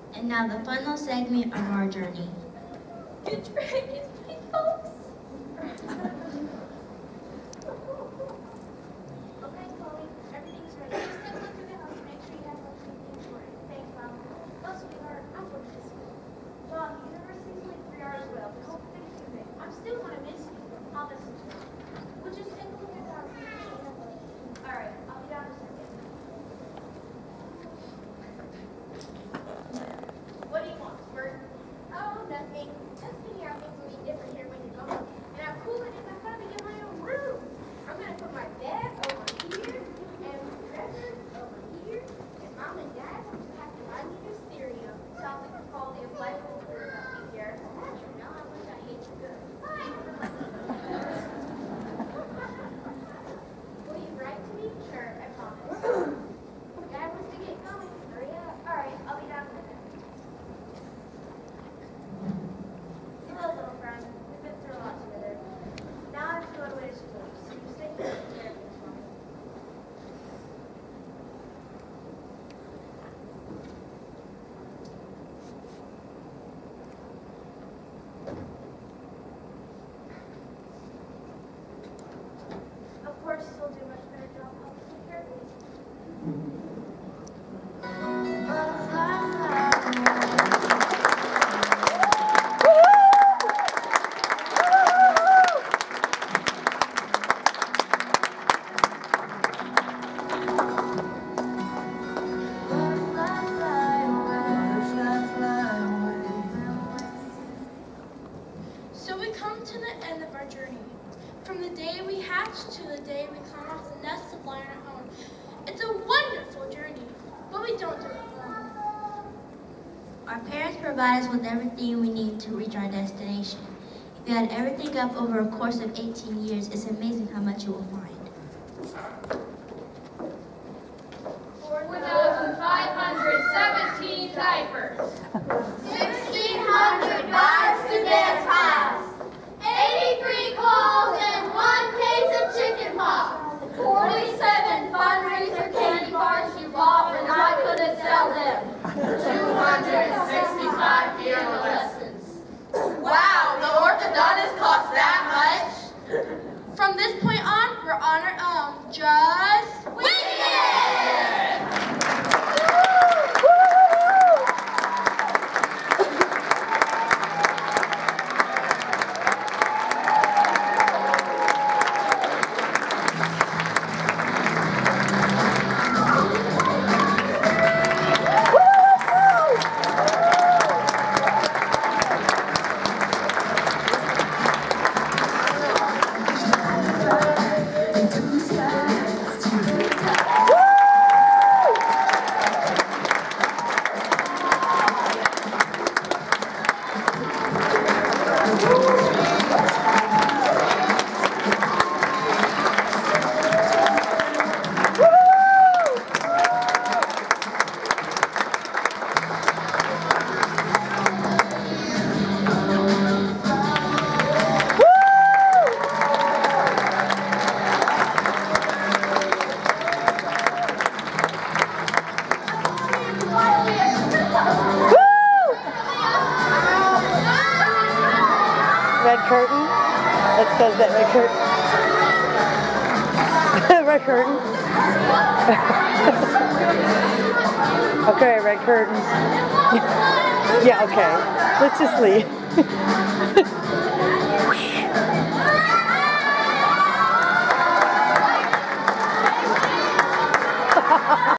And now the final segment of our journey. Good dragons, my folks. Okay, Chloe, everything's ready. Just take a look through the house and make sure you have everything for it. Thanks, Mom. Oh, sweetheart, I'm going to school. Mom, university's like 3 hours away. I'll be home pretty soon. I'm still going to miss you. I'll listen to you. We'll just take a look at the house and make sure you have everything. All right, I'll be down in a second. What do you want, Squirt? Oh, nothing. Just thinking how things will be different here when you're gone. And how cool it is I finally get my own room. I'm going to put my bed over here, and my dresser over here, and Mom and Dad will just have to buy me a stereo. Sounds like the quality of life will improve up here. You know how much I hate the good. Bye! Will you write to me? Sure, I promise. Dad wants to get going. Hurry up. All right, I'll be down in a minute. Hello, little friend. We've been through a lot together. Now I have to go away to school, so you stay here and take care of things for me. Of course, he'll do a much better job helping take care of me. So we come to the end of our journey. From the day we hatch to the day we come off the nest to fly on our own. It's a wonderful journey, but we don't do it alone. Our parents provide us with everything we need to reach our destination. If you add everything up over a course of 18 years, it's amazing how much you will find. 4,517 diapers. 1,600 rides to this house. 83 calls and 1 case of chicken pox. 47 fundraiser candy bars you bought when I couldn't sell them. 265 piano lessons. Wow, the orthodontist costs that much? From this point on, we're on our own. Just Wingin' It! Red curtain. Let's go to that red curtain. Red curtain. Okay, red curtain. Yeah, okay. Let's just leave.